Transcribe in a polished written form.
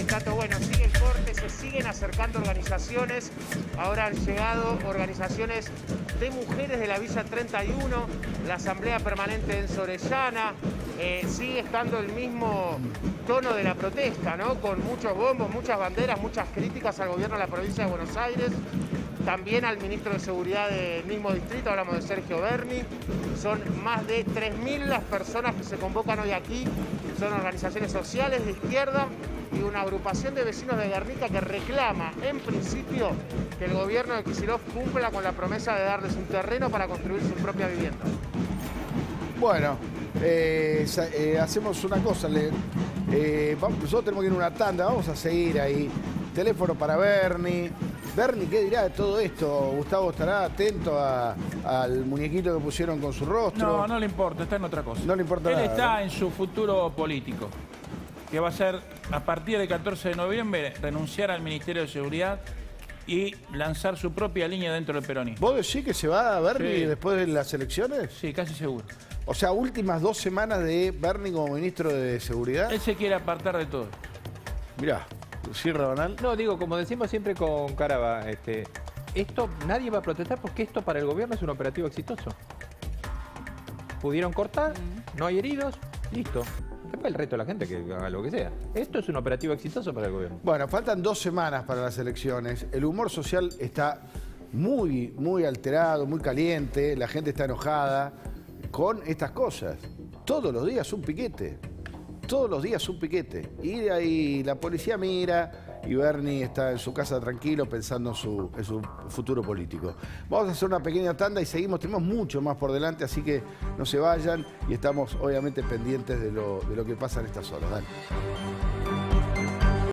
Tato, bueno, sigue el corte, se siguen acercando organizaciones. Ahora han llegado organizaciones de mujeres de la Villa 31, la Asamblea Permanente en Orellana. Sigue estando el mismo tono de la protesta, ¿no? Con muchos bombos, muchas banderas, muchas críticas al gobierno de la provincia de Buenos Aires. También al ministro de Seguridad del mismo distrito, hablamos de Sergio Berni. Son más de 3.000 las personas que se convocan hoy aquí. Son organizaciones sociales de izquierda y una agrupación de vecinos de Guernica que reclama, en principio, que el gobierno de Kicillof cumpla con la promesa de darles un terreno para construir su propia vivienda. Bueno, hacemos una cosa. Nosotros tenemos que ir a una tanda, vamos a seguir ahí. Teléfono para Berni. Berni, ¿qué dirá de todo esto? Gustavo estará atento al muñequito que pusieron con su rostro. No, no le importa, está en otra cosa. No le importa nada. Él está en su futuro político, que va a ser, a partir del 14 de noviembre, renunciar al Ministerio de Seguridad y lanzar su propia línea dentro del peronismo. ¿Vos decís que se va a Berni Sí. después de las elecciones? Sí, casi seguro. O sea, últimas 2 semanas de Berni como ministro de Seguridad. Él se quiere apartar de todo. Mirá, ¿sí, Rabanal? No, digo, como decimos siempre con Caraba, esto nadie va a protestar porque esto para el gobierno es un operativo exitoso. Pudieron cortar, no hay heridos, listo. Después el resto de la gente que haga lo que sea. Esto es un operativo exitoso para el gobierno. Bueno, faltan 2 semanas para las elecciones. El humor social está muy, muy alterado, muy caliente. La gente está enojada con estas cosas. Todos los días un piquete. Todos los días un piquete. Y de ahí la policía mira y Berni está en su casa tranquilo pensando en su futuro político. Vamos a hacer una pequeña tanda y seguimos. Tenemos mucho más por delante, así que no se vayan y estamos obviamente pendientes de lo que pasa en estas horas. Dale.